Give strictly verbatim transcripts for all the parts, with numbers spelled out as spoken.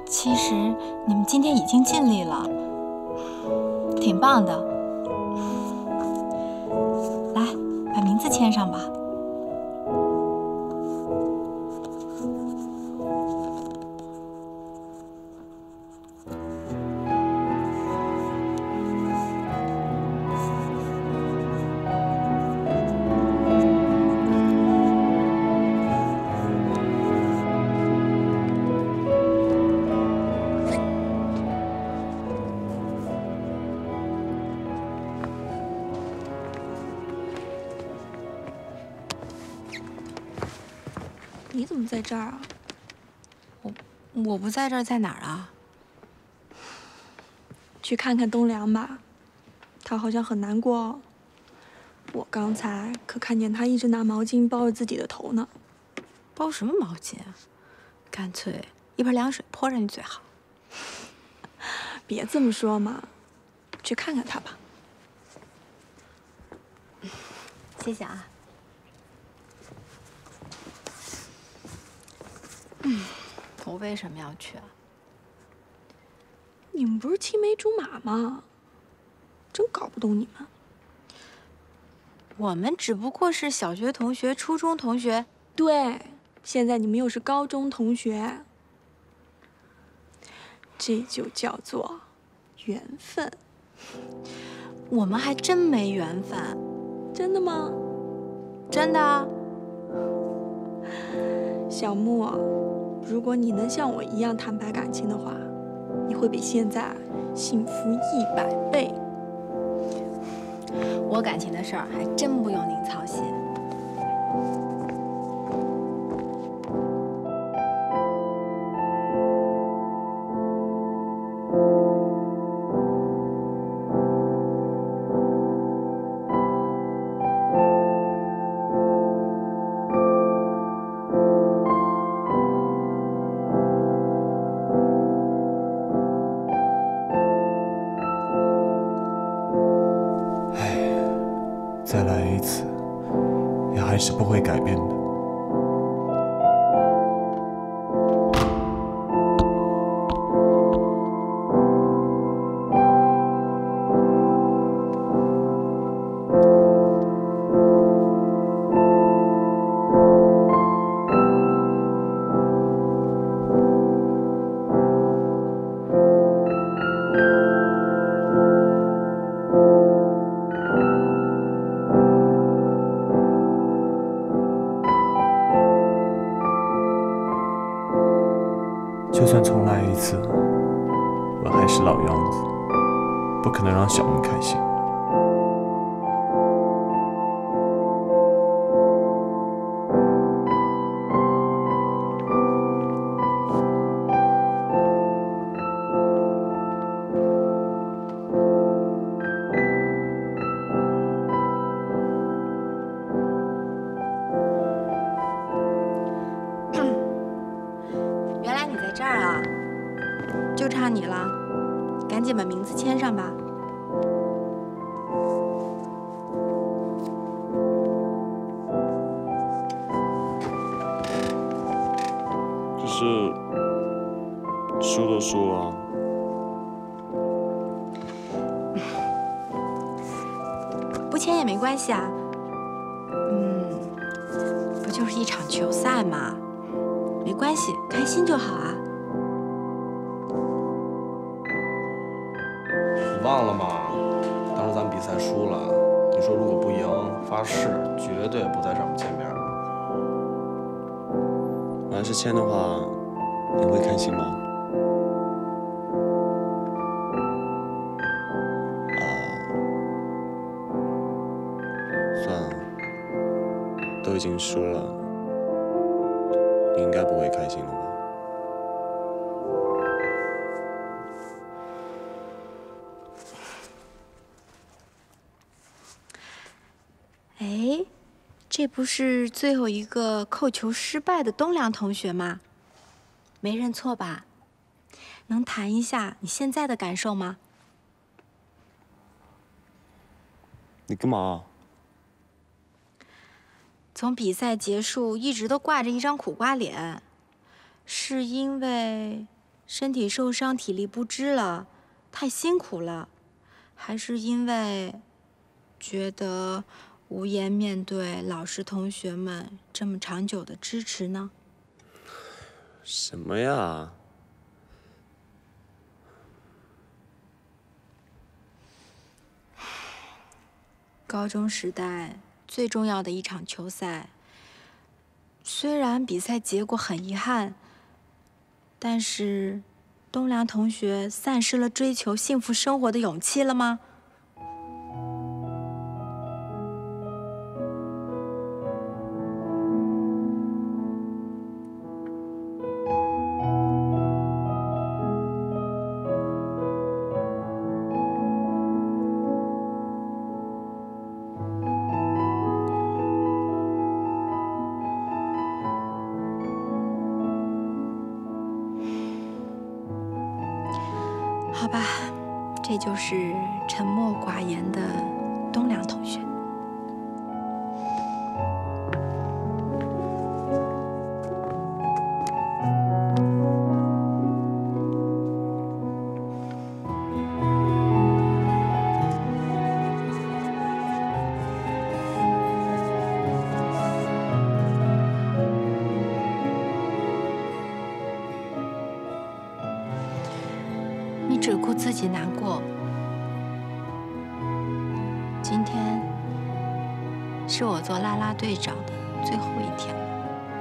其实你们今天已经尽力了，挺棒的。来，把名字签上吧。 你怎么在这儿啊？ 我我不在这儿，在哪儿啊？ 去看看东良吧，他好像很难过哦。我刚才可看见他一直拿毛巾包着自己的头呢。 包什么毛巾啊？干脆一盆凉水泼上去最好。 别这么说嘛，去看看他吧。 谢谢啊。嗯，我为什么要去啊？ 你们不是青梅竹马吗？真搞不懂你们。 我们只不过是小学同学、初中同学。 对，现在你们又是高中同学，这就叫做缘分。 我们还真没缘分。 真的吗？ 真的啊。 小木，如果你能像我一样坦白感情的话，你会比现在幸福一百倍。 我感情的事儿还真不用您操心。 再来一次，也还是不会改变的。就算重来一次，我还是老样子，不可能让小木开心。 这儿啊，就差你了，赶紧把名字签上吧。 只是输都输了， 不签也没关系啊。嗯，不就是一场球赛嘛，没关系，开心就好啊。 忘了吗？当时咱们比赛输了，你说如果不赢，发誓绝对不在上面见面。 我要是签的话，你会开心吗？啊，算了，都已经输了，你应该不会开心了吧？ 哎，这不是最后一个扣球失败的东良同学吗？没认错吧？能谈一下你现在的感受吗？ 你干嘛？ 从比赛结束一直都挂着一张苦瓜脸，是因为身体受伤、体力不支了，太辛苦了，还是因为觉得无颜面对老师同学们这么长久的支持呢？ 什么呀？ 高中时代最重要的一场球赛，虽然比赛结果很遗憾，但是东良同学丧失了追求幸福生活的勇气了吗？好吧，这就是沉默寡言的东良同学。你只顾自己难过。今天是我做啦啦队长的最后一天了。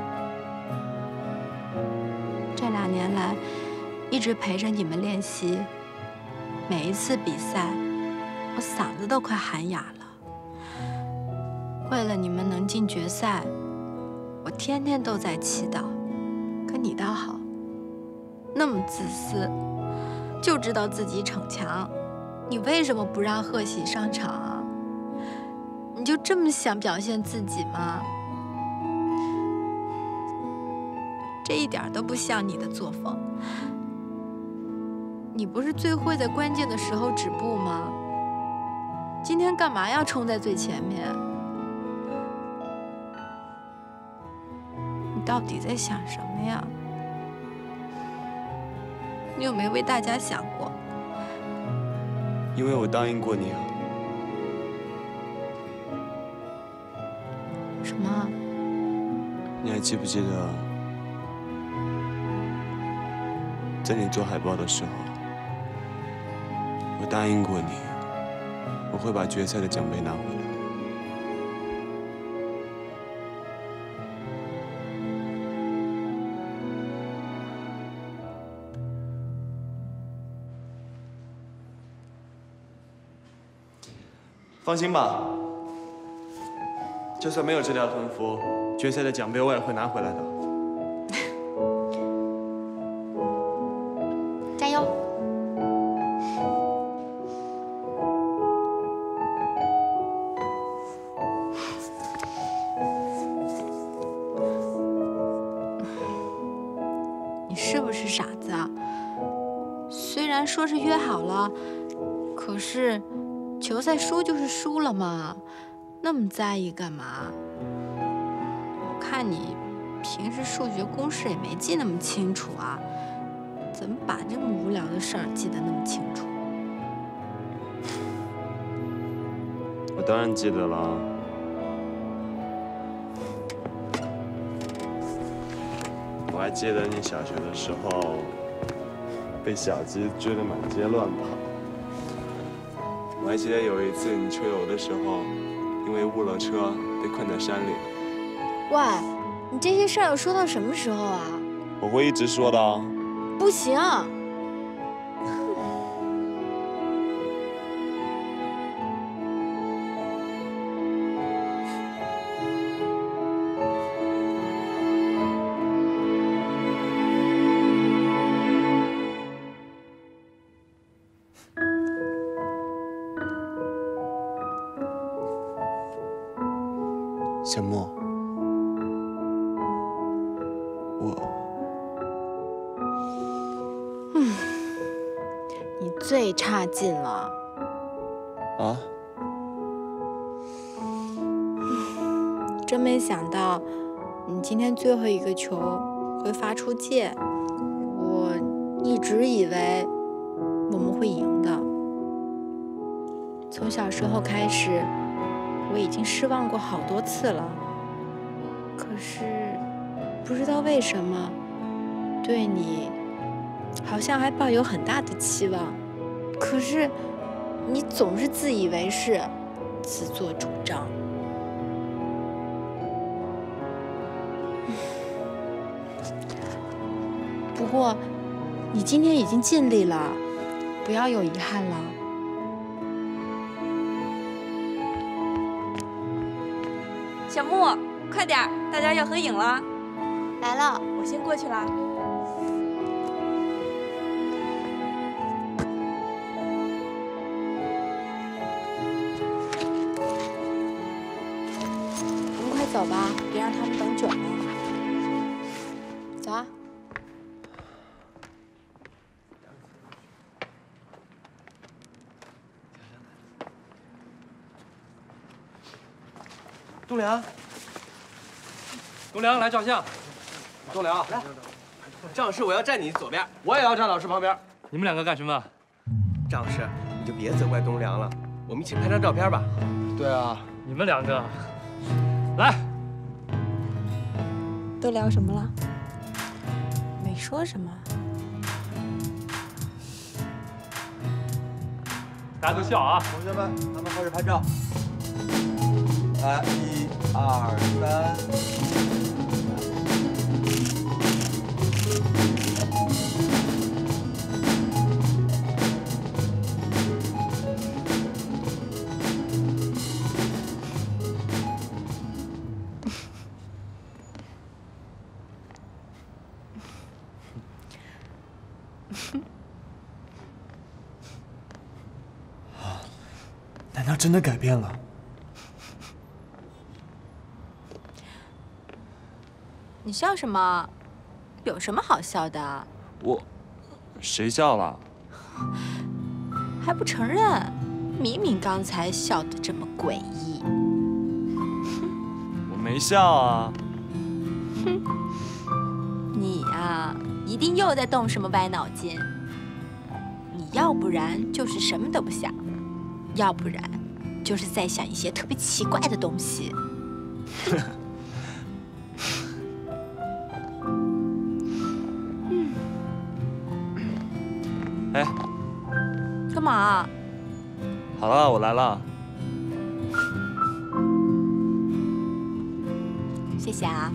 这两年来，一直陪着你们练习，每一次比赛，我嗓子都快喊哑了。为了你们能进决赛，我天天都在祈祷。可你倒好，那么自私。就知道自己逞强，你为什么不让贺喜上场啊？你就这么想表现自己吗？这一点都不像你的作风。你不是最会在关键的时候止步吗？今天干嘛要冲在最前面？你到底在想什么呀？你有没有为大家想过？ 因为我答应过你啊。 什么？ 你还记不记得，在你做海报的时候，我答应过你，我会把决赛的奖杯拿回来。放心吧，就算没有这条横幅，决赛的奖杯我也会拿回来的。 加油！你是不是傻子啊？虽然说是约好了，可是。球赛输就是输了嘛，那么在意干嘛？我看你平时数学公式也没记那么清楚啊，怎么把这么无聊的事儿记得那么清楚？ 我当然记得了。我还记得你小学的时候被小鸡追得满街乱跑。我还记得有一次你秋游的时候，因为误了车被困在山里。 喂，你这些事儿要说到什么时候啊？ 我会一直说的啊。 不行。 小莫，我， 嗯，你最差劲了。 啊？ 真没想到，你今天最后一个球会发出界，我一直以为我们会赢的。从小时候开始，我已经失望过好多次了。可是不知道为什么，对你好像还抱有很大的期望。可是你总是自以为是，自作主张。不过，你今天已经尽力了，不要有遗憾了。 小木，快点儿，大家要合影了。 来了， 我先过去了。 我们快走吧，别让他们等久了。走啊！ 栋梁， 栋梁来照相。 栋梁，来，张老师，我要站你左边。 我也要站老师旁边。你们两个干什么？ 张老师，你就别责怪栋梁了，我们一起拍张照片吧。 对啊，你们两个，来。 都聊什么了？ 没说什么。 大家都笑啊！ 同学们，咱们开始拍照。来，一、二、三。 难道真的改变了？ 你笑什么？有什么好笑的？ 我，谁笑了？ 还不承认？明明刚才笑得这么诡异。 我没笑啊。 哼，你呀，一定又在动什么歪脑筋。你要不然就是什么都不想，要不然就是在想一些特别奇怪的东西。 哎， 干嘛？ 好了，我来了。 谢谢啊。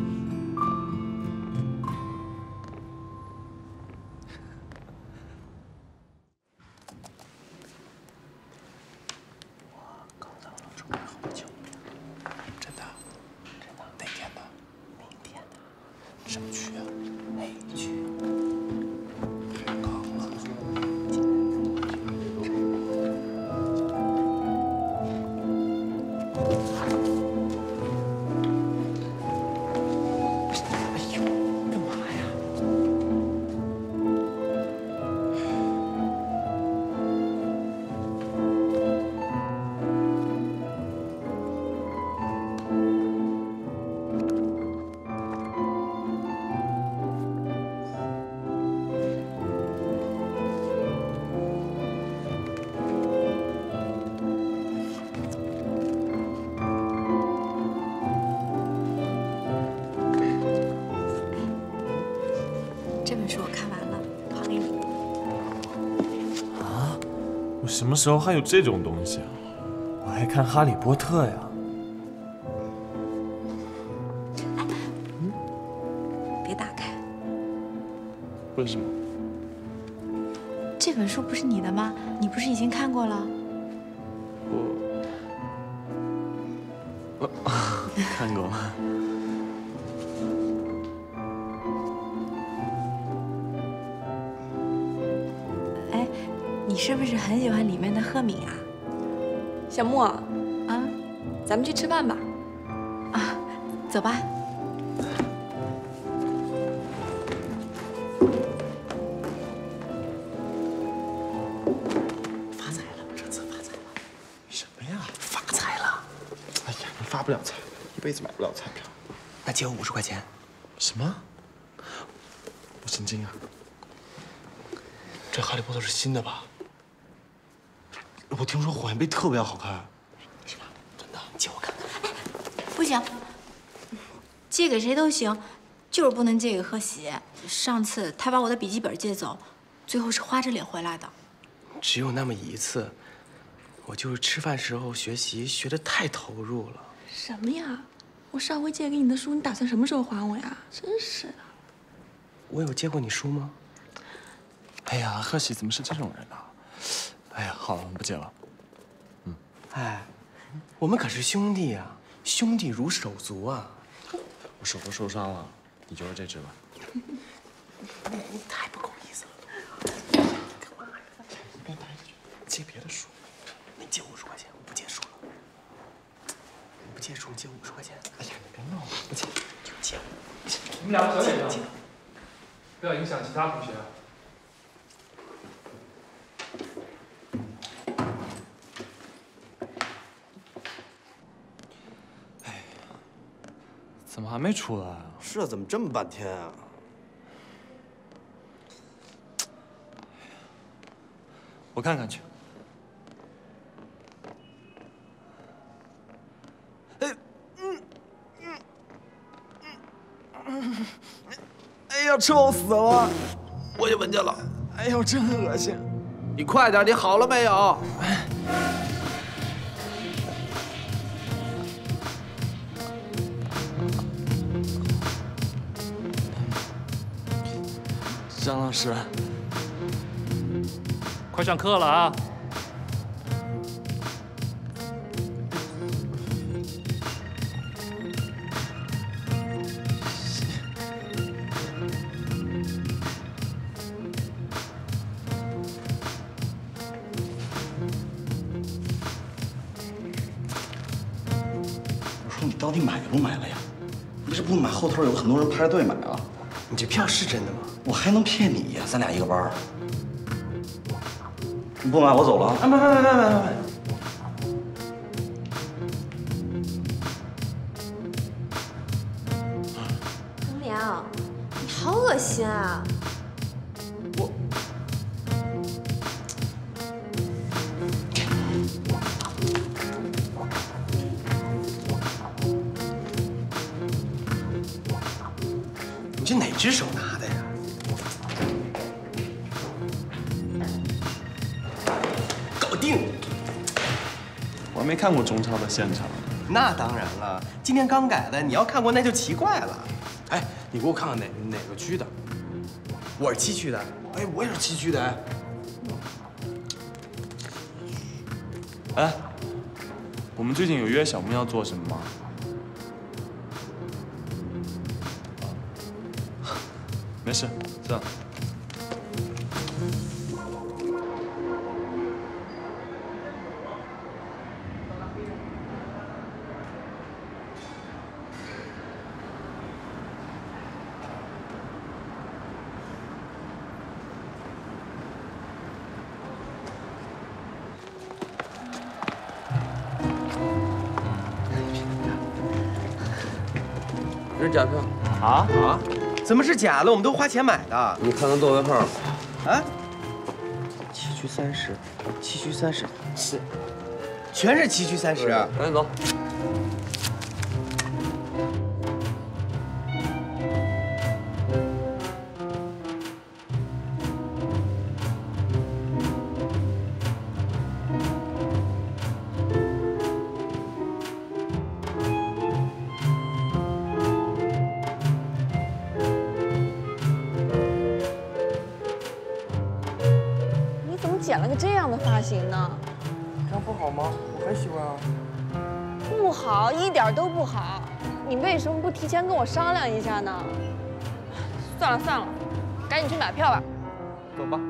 什么区啊？黑区。太高了。哎呦，干嘛呀？ 这本书我看完了，还给你。 啊？我什么时候还有这种东西啊？我还看《哈利波特》呀。 嗯，别打开。 为什么？ 这本书不是你的吗？你不是已经看过了？ 我，看过。 哎，你是不是很喜欢里面的赫敏啊？ 小木，啊，咱们去吃饭吧。 啊，走吧。 发财了，这次发财了。什么呀？发财了！ 哎呀，你发不了财，一辈子买不了彩票。 那借我五十块钱。 什么？我神经啊！ 这哈利波特是新的吧？我听说火焰杯特别好看。是吧？真的，借我看看。 不行，借给谁都行，就是不能借给贺喜。上次他把我的笔记本借走，最后是花着脸回来的。 只有那么一次，我就是吃饭时候学习学得太投入了。 什么呀？我上回借给你的书，你打算什么时候还我呀？真是的。 我有借过你书吗？ 哎呀，贺喜怎么是这种人呢？哎呀，好了，我不借了。 嗯，哎，我们可是兄弟啊，兄弟如手足啊。 我手都受伤了，你就是这只吧。 你你太不够意思了。干嘛呀？别带着去，借别的书。你借五十块钱，我不借书了。我不借书，借五十块钱。哎呀，你别闹了，不借就借。 你们两个小点声，不要影响其他同学。 怎么还没出来啊？ 是啊，怎么这么半天啊？ 我看看去。 哎，嗯嗯嗯，哎呀，臭死了！我也闻见了。哎呦，真恶心！ 你快点，你好了没有？ 张老师， 快上课了啊！ 我说你到底买不买了呀？你这不买，后头有很多人排着队买啊。 你这票是真的吗？ 我还能骗你呀？咱俩一个班儿。你不买我走了啊！ 啊，买买买买买买买！ 张良，你好恶心啊！ 我。 你这哪只手拿的呀？搞定！ 我还没看过中超的现场。 那当然了，今天刚改的，你要看过那就奇怪了。 哎，你给我看看哪哪个区的？ 我是七区的。 哎，我也是七区的。哎， 哎，我们最近有约小木要做什么吗？ 没事，这样。 这是假票啊啊！怎么是假的？我们都花钱买的。 你看看座位号。 啊？七区三十，七区三十，是，全是七区三十。 赶紧走。 剪了个这样的发型呢？ 这样不好吗？我很喜欢啊。 不好，一点都不好。你为什么不提前跟我商量一下呢？算了算了，赶紧去买票吧。 走吧。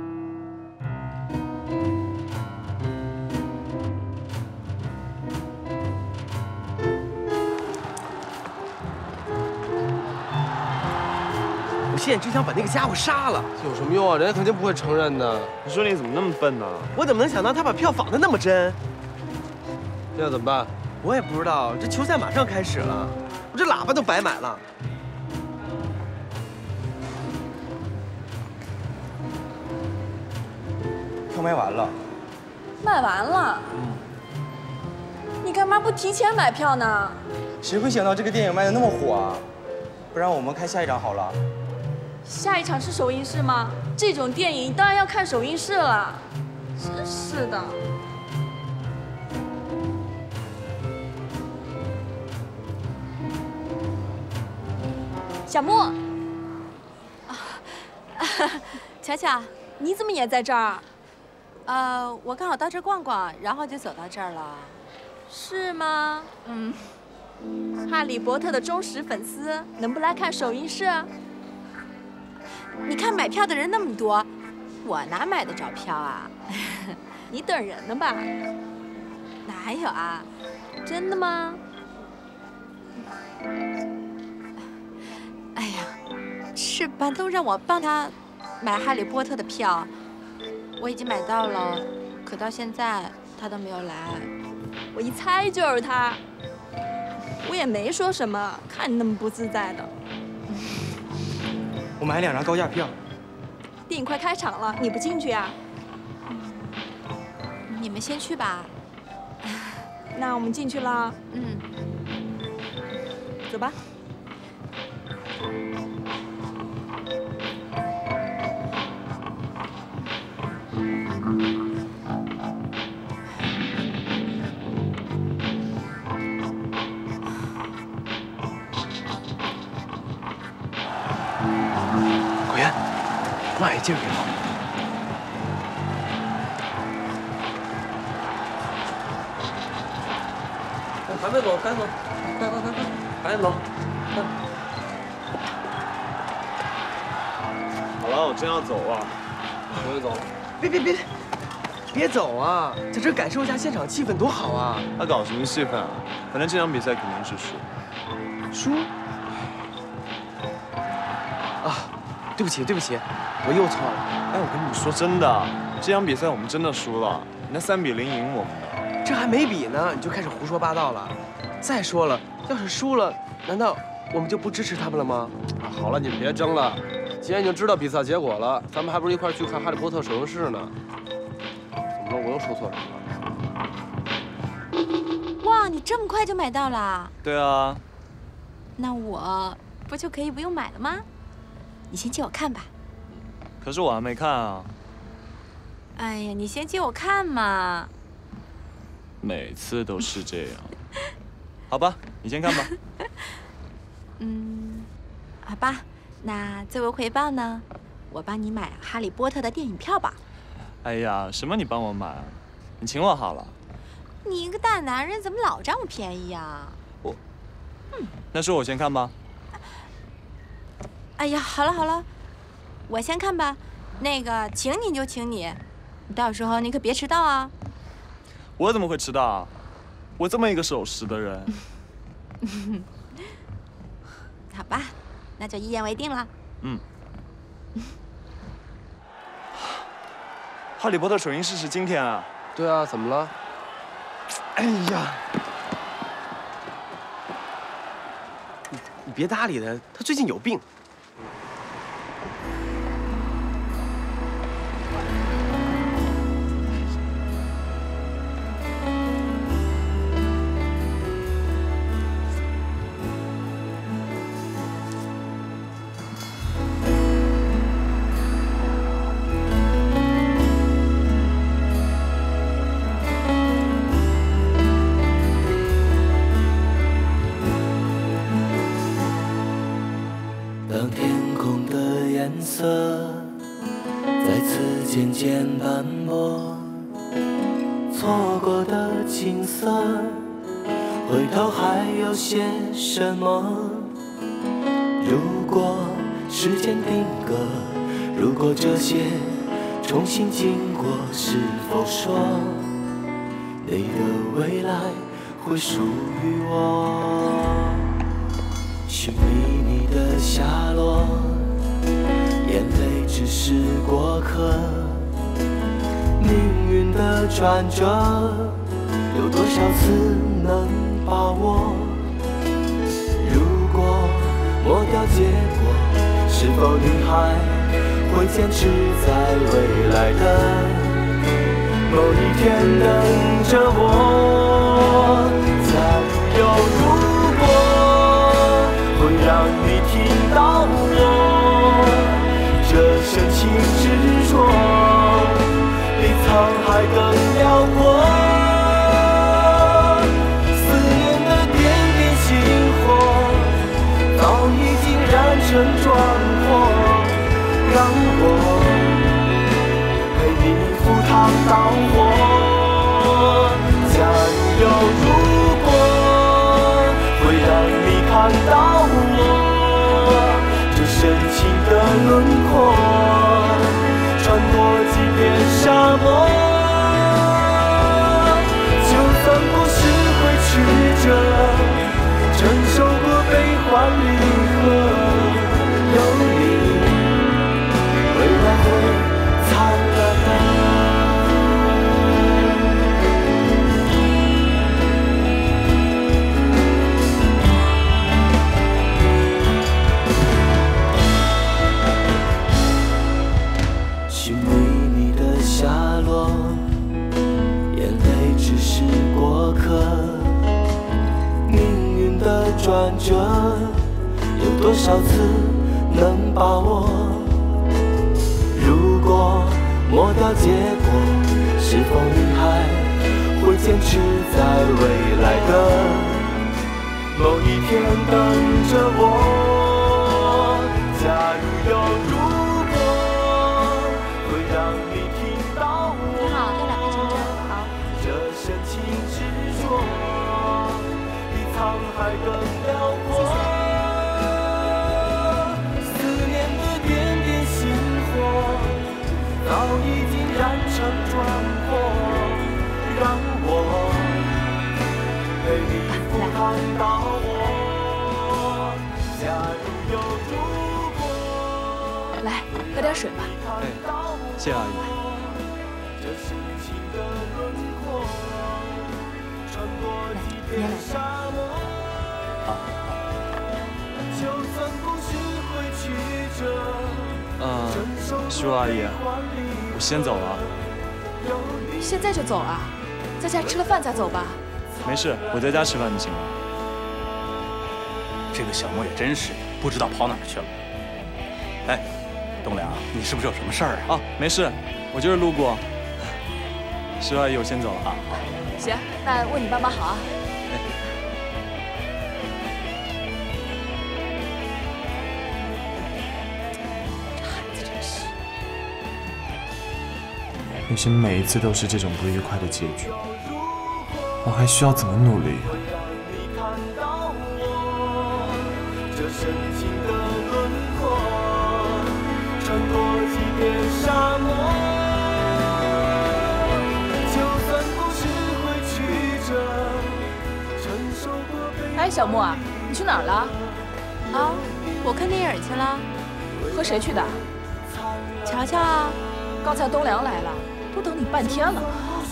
我现在只想把那个家伙杀了。 有什么用啊？人家肯定不会承认的。 你说你怎么那么笨呢？ 我怎么能想到他把票仿得那么真？ 现在怎么办？ 我也不知道。这球赛马上开始了，我这喇叭都白买了。 票卖完了。 卖完了？嗯。你干嘛不提前买票呢？ 谁会想到这个电影卖的那么火啊？不然我们看下一场好了。 下一场是首映式吗？这种电影当然要看首映式了。真是的。小莫， 啊，巧巧， 你怎么也在这儿？ 呃，我刚好到这儿逛逛，然后就走到这儿了。 是吗？嗯。哈利波特的忠实粉丝，能不来看首映式？ 你看买票的人那么多，我哪买得着票啊？ 你等人呢吧？ 哪有啊？ 真的吗？ 哎呀，是板东让我帮他买哈利波特的票，我已经买到了，可到现在他都没有来。 我一猜就是他。我也没说什么，看你那么不自在的。 我买两张高价票。 电影快开场了，你不进去呀？ 你们先去吧。 那我们进去了。 嗯。 走吧。 慢一劲儿点。还没走，赶紧走，快快快快，赶紧走！快！ 好了，我真要走了。 我也走了。 别别别，别走啊！在这感受一下现场气氛多好啊！ 他搞什么气氛啊？反正这场比赛肯定是输。 输？啊，对不起对不起，我又错了。 哎，我跟你说真的，这场比赛我们真的输了，人家三比零赢我们的。 这还没比呢，你就开始胡说八道了。再说了，要是输了，难道我们就不支持他们了吗？ 啊，好了，你们别争了。既然已经知道比赛结果了，咱们还不如一块去看《哈利波特》首映式呢。怎么了？我又说错什么了？ 哇，你这么快就买到了？ 对啊。 那我不就可以不用买了吗？你先借我看吧。 可是我还没看啊。 哎呀，你先借我看嘛。 每次都是这样。好吧，你先看吧。 嗯，好吧，那作为回报呢，我帮你买《哈利波特》的电影票吧。 哎呀，什么你帮我买啊？你请我好了。 你一个大男人怎么老占我便宜呀？ 我，嗯，那是我先看吧。 哎呀，好了好了，我先看吧。那个，请你就请你，到时候你可别迟到啊。 我怎么会迟到啊？我这么一个守时的人。 好吧，那就一言为定了。 嗯。哈利波特首映式是今天啊？ 对啊，怎么了？ 哎呀，你你别搭理他，他最近有病。 当天空的颜色再次渐渐斑驳，错过的景色，回头还有些什么？如果时间定格，如果这些重新经过，是否说你的未来会属于我？寻觅你的下落，眼泪只是过客。命运的转折，有多少次能把握？如果抹掉结果，是否你还会坚持在未来的某一天等着我。假如有如果，会让你听到我这深情执着，比沧海更辽阔。思念的点点星火，早已经燃成壮火，让我陪你赴汤蹈火。假如有如果，会让你看到我这深情的轮廓，穿过几片沙漠。就算不是会曲折，承受过悲欢离合，有你，未来会灿烂的。寻觅你的下落，眼泪只是过客。命运的转折，有多少次能把握？如果抹掉结果，是否你还会坚持在未来的某一天等着我？假如有如果，会让你听到我。 你好，要两杯橙汁。好。 这深情执着，比沧海更辽阔。思念的点点星火，早已经燃成壮火，让我陪你赴汤蹈火。假如有如果， 来，喝点水吧。 哎，谢谢阿姨。 这深情的轮廓，穿过几片沙漠。 好。 就算不是会曲折。 嗯，叔叔阿姨，我先走了。 现在就走啊？在家吃了饭再走吧。 没事，我在家吃饭就行了。 这个小莫也真是，不知道跑哪儿去了。哎，东良，你是不是有什么事儿啊？ 啊，没事，我就是路过。叔叔阿姨，我先走了啊。 行，那为你爸妈好啊。 为什么每一次都是这种不愉快的结局？我还需要怎么努力？ 这深情的轮廓，穿过几片沙漠。就算不是会曲折，承受过悲。 哎，小莫啊，你去哪儿了？ 啊，我看电影去了。 和谁去的？ 乔乔啊。 刚才东良来了，都等你半天了。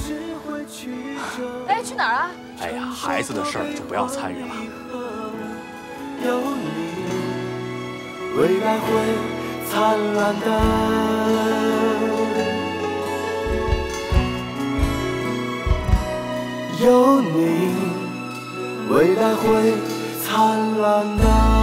哎，去哪儿啊？ 哎呀，孩子的事儿就不要参与了。 有你，未来会灿烂的。有你，未来会灿烂的。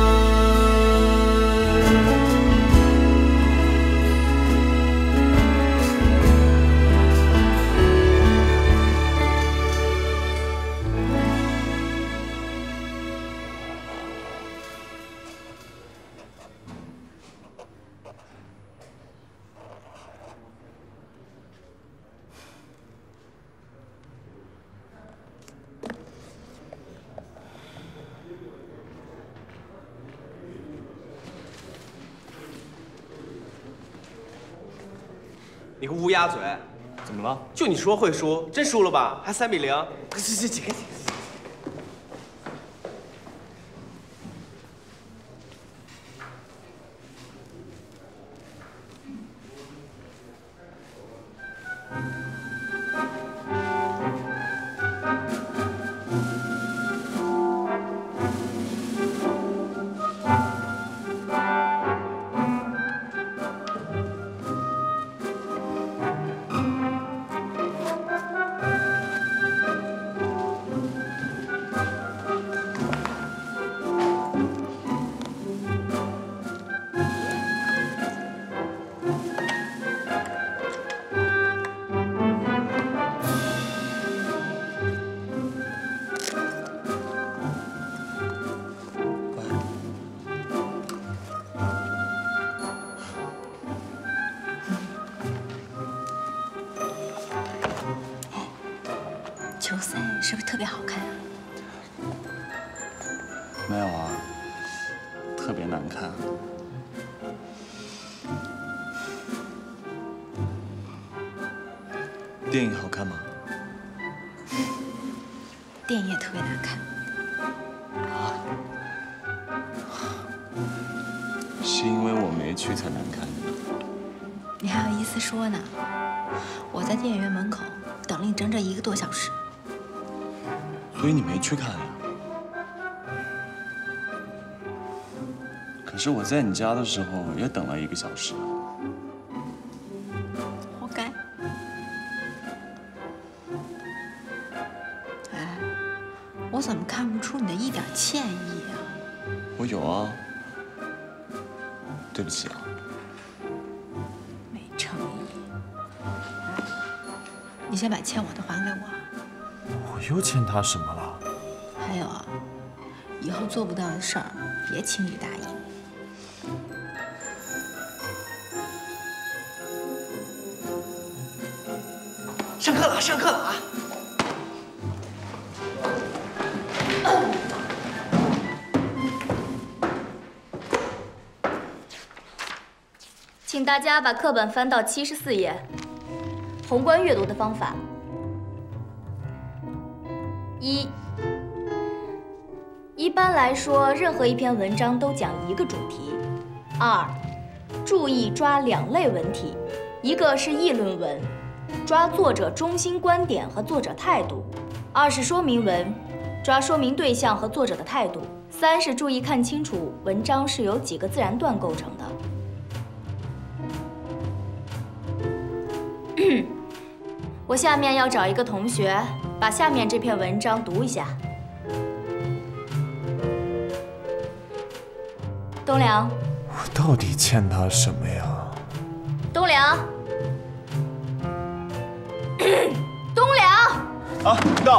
你个乌鸦嘴！ 怎么了？ 就你说会输，真输了吧？还三比零？这这这这！ 球赛是不是特别好看啊？ 没有啊，特别难看。电影好看吗？ 电影也特别难看。 啊？是因为我没去才难看的。 你还有意思说呢？我在电影院门口等了你整整一个多小时。 所以你没去看呀？可是我在你家的时候也等了一个小时啊。 活该。哎，我怎么看不出你的一点歉意啊？ 我有啊。对不起啊。 没诚意。你先把欠我的还给我。 我又欠他什么了？ 还有啊，以后做不到的事儿别轻易答应。 上课了，上课了啊！ 请大家把课本翻到七十四页。宏观阅读的方法：一，一般来说，任何一篇文章都讲一个主题。二，注意抓两类文体，一个是议论文，抓作者中心观点和作者态度；二是说明文，抓说明对象和作者的态度；三是注意看清楚文章是由几个自然段构成的。我下面要找一个同学，把下面这篇文章读一下。东良， 我到底欠他什么呀？ 东良，东良。 啊，到。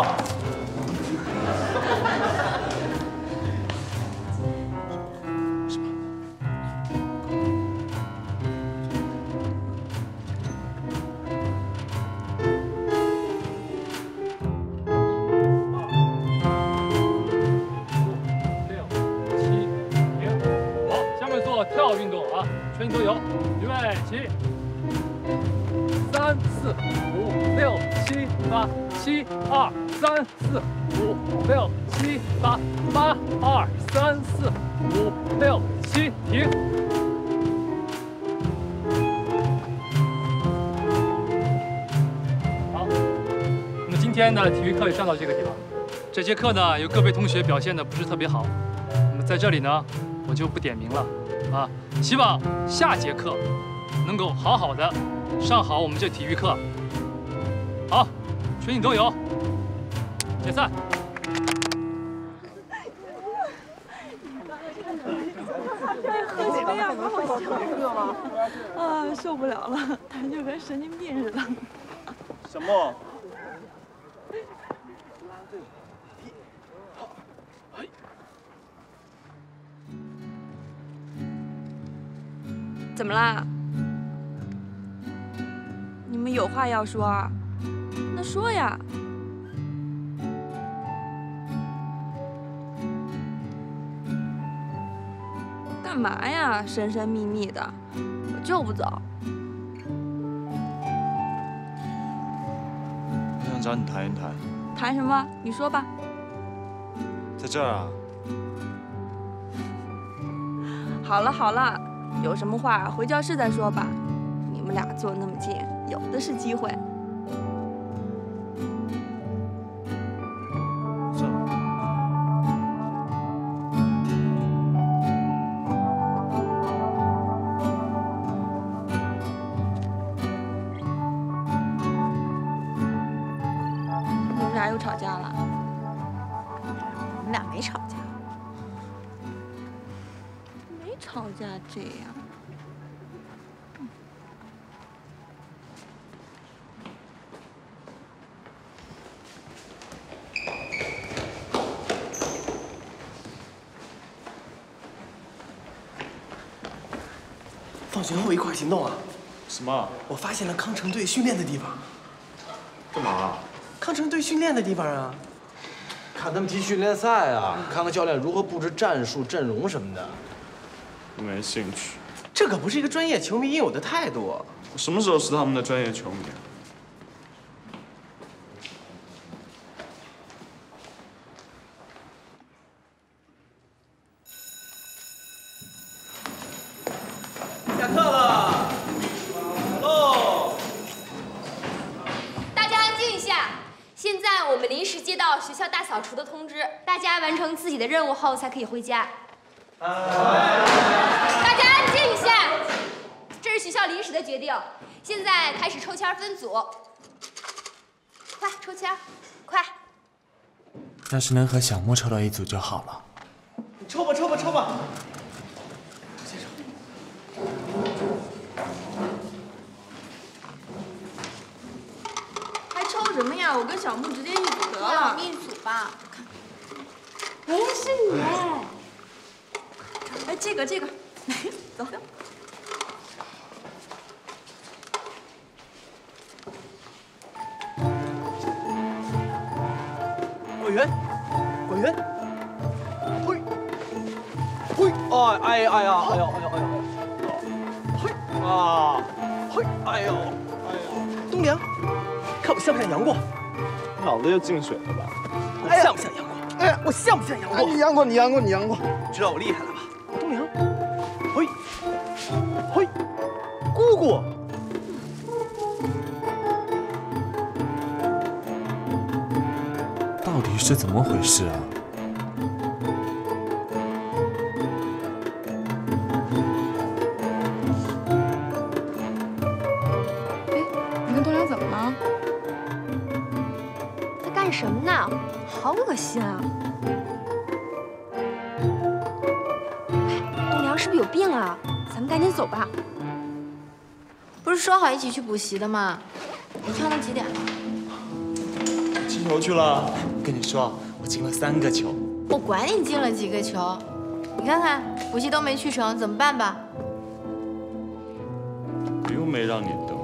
跳运动啊，全体都有，预备起！三四五六七八，七二三四五六七八，八二三四五六七，停。好，那么今天的体育课就上到这个地方。这节课呢，有个别同学表现的不是特别好，那么在这里呢，我就不点名了。啊，希望下节课能够好好的上好我们这体育课。好，全体都有，解散。 喝几杯呀，把我笑了。啊，受不了了，他就跟神经病似的。 小莫。 怎么啦？你们有话要说啊？那说呀。干嘛呀？神神秘秘的，我就不走。 我想找你谈一谈。 谈什么？你说吧。 在这儿啊。 好了好了。有什么话回教室再说吧，你们俩坐那么近，有的是机会。 算了。 你们俩又吵架了？ 我们俩没吵架。 吵架这样， 放学后一块行动啊！ 什么？ 我发现了康城队训练的地方。 干嘛？ 康城队训练的地方啊。 看他们踢训练赛啊，看看教练如何布置战术、阵容什么的。 没兴趣。 这可不是一个专业球迷应有的态度。 我什么时候是他们的专业球迷啊？ 下课了，喽！ 大家安静一下。现在我们临时接到学校大扫除的通知，大家完成自己的任务后才可以回家。大家安静一下，这是学校临时的决定。现在开始抽签分组，快抽签，快！ 要是能和小莫抽到一组就好了。 你抽吧，抽吧，抽吧。 还抽什么呀？我跟小木直接一组得了。 一组吧。 哎，是你哎！哎，这个这个，走。 滚圆，滚圆，嘿，嘿，哎哎哎呀，哎呦哎呦哎呦，嘿啊，嘿，哎呦哎呦，东梁，看我像不像杨过？ 脑子又进水了吧？ 我像不像杨过？哎，我像不像杨过？ 你杨过，你杨过，你杨过， 知道我厉害了吧？东梁，嘿，嘿，姑姑。 到底是怎么回事啊？ 哎，你跟东梁怎么了？ 他干什么呢？好恶心啊！东梁是不是有病啊？咱们赶紧走吧。 不是说好一起去补习的吗？你跳到几点了？ 踢球去了。跟你说，我进了三个球。 我管你进了几个球，你看看补习都没去成，怎么办吧？ 又没让你等。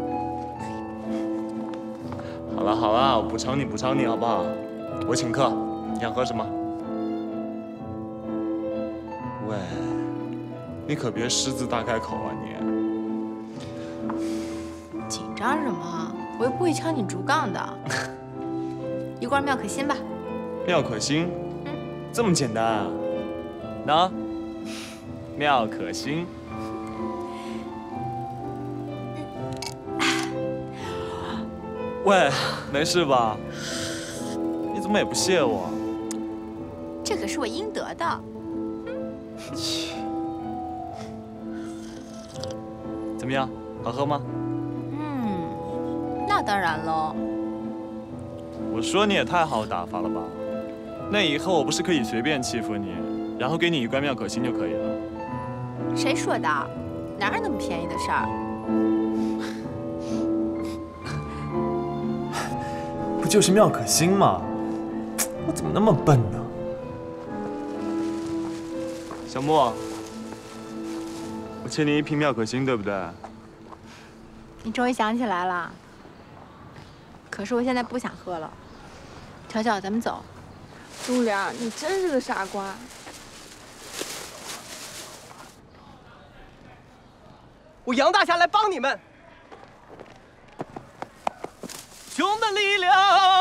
好了好了，我补偿你补偿你好不好？我请客，你想喝什么？喂，你可别狮子大开口啊你！ 紧张什么？我又不会敲你竹杠的。一罐妙可欣吧。 妙可欣，嗯，这么简单啊？那，妙可欣。喂，没事吧？你怎么也不谢我？ 这可是我应得的。 切，怎么样？好喝吗？ 嗯，那当然喽。 我说你也太好打发了吧？那以后我不是可以随便欺负你，然后给你一罐妙可欣就可以了？ 谁说的？哪有那么便宜的事儿？ 不就是妙可欣吗？我怎么那么笨呢？ 小莫，我欠你一瓶妙可欣，对不对？ 你终于想起来了。可是我现在不想喝了。乔乔，咱们走。 东梁，你真是个傻瓜。 我杨大侠来帮你们。熊的力量。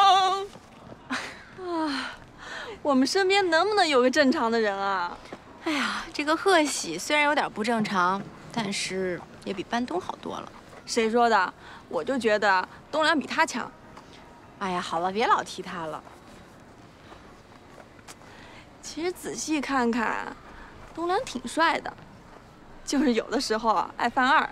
啊，我们身边能不能有个正常的人啊？ 哎呀，这个贺喜虽然有点不正常，但是也比班东好多了。 谁说的？我就觉得东梁比他强。 哎呀，好了，别老提他了。 其实仔细看看，东梁挺帅的，就是有的时候啊爱犯二。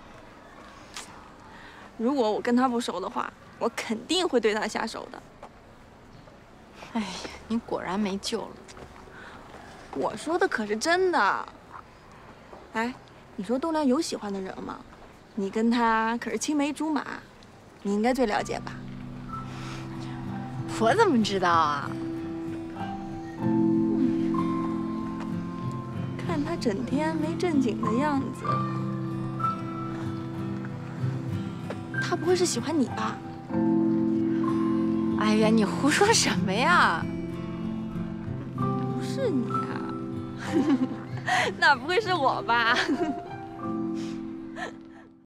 如果我跟他不熟的话，我肯定会对他下手的。 哎呀，你果然没救了。 我说的可是真的。哎，你说东梁有喜欢的人吗？你跟他可是青梅竹马，你应该最了解吧？ 我怎么知道啊？ 看他整天没正经的样子，他不会是喜欢你吧？ 哎圆圆，你胡说什么呀？ 不是你啊，那不会是我吧？